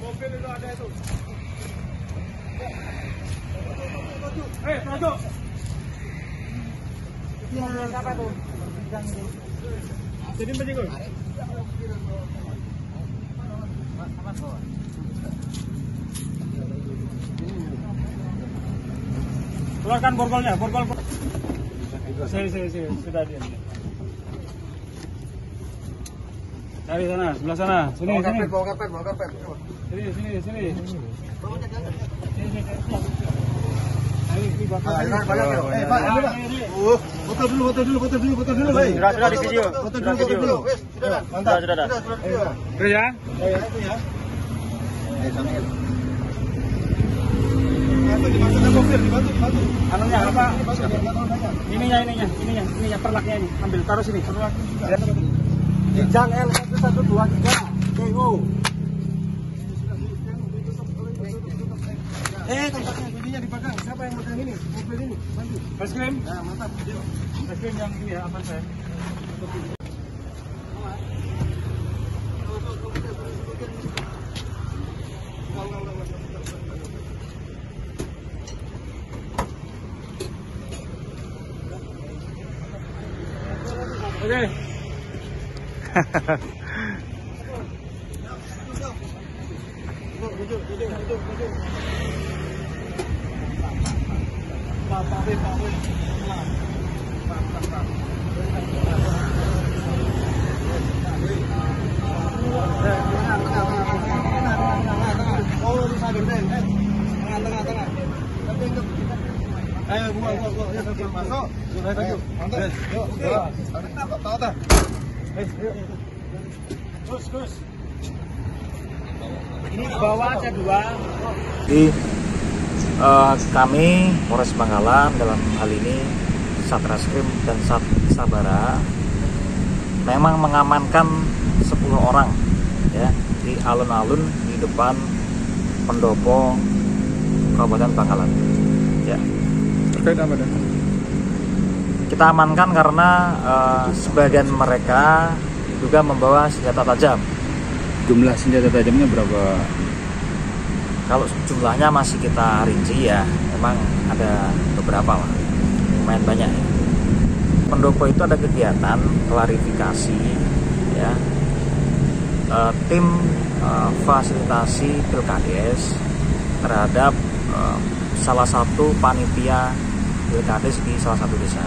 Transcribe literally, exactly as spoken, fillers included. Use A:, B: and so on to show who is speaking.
A: mobil itu ada itu. Eh, maju.
B: Siapa tuh?
A: Jadi penting kok. Keluarkan borgolnya, borgol. Sini, sini, sini, sudah dia. Cari sana, sebelah sana. Sini,
B: Bawa
A: sini.
B: karpet, bawa karpet, bawa karpet.
A: Sini, sini, sini.
B: Bawanya jangan.
A: Sini, sini. Ayo, ini bakal.
B: Ah, ini banyak ya. Eh, Pak, ini Pak.
A: Uh, foto dulu, foto dulu, foto dulu, foto dulu, Pak.
C: Sudah, sudah di video.
B: Foto
C: Sudah
B: dulu, foto
C: video.
B: dulu. Wes, sudah.
C: Sudah, sudah, sudah.
B: Sudah, sudah video.
A: Terus ya?
B: Eh, itu ya. Eh, sana ya.
A: Dibantu, dibantu mobil, dibantu, dibantu. Anunya apa?
B: Dibantu, biar nggak terlalu banyak.
A: Ininya, ininya, ininya, ininya perlaknya ini. Ambil, taruh sini. Perlak juga.
B: Kijang L satu satu dua tiga K O. Eh, tempatnya kuncinya dipegang. Siapa yang megang ini? Mobil ini. Bantu.
A: Es krim?
B: Nah, mantap. Video.
A: Es krim yang ini ya, aman saya. Oke.
B: Duduk, duduk, duduk, duduk, duduk. Pak, Pak Win, Pak Win. Pak, Pak, Pak. Oh, di sana, Den. Eh, tengah, tengah, tengah. Tapi enggak. Ayo, buang, buang, buang. Ya, masuk. Masuk. Sudah, maju. Mantap. Yuk, yuk. Tak, tak, tak. Eh, yuk. Terus, terus.
A: Ini di bawah ada dua.
C: Jadi eh, kami Polres Bangkalan dalam hal ini Satreskrim dan Sat Sabara memang mengamankan sepuluh orang ya di alun-alun di depan pendopo Kabupaten Bangkalan. Ya.
A: Terkait apa dan?
C: Kita amankan karena eh, sebagian mereka juga membawa senjata tajam.
A: Jumlah senjata tajamnya berapa?
C: Kalau jumlahnya masih kita rinci ya, memang ada beberapa lah, lumayan banyak ya. Pendopo itu ada kegiatan klarifikasi ya, e, tim e, fasilitasi Pilkades terhadap e, salah satu panitia Pilkades di salah satu desa.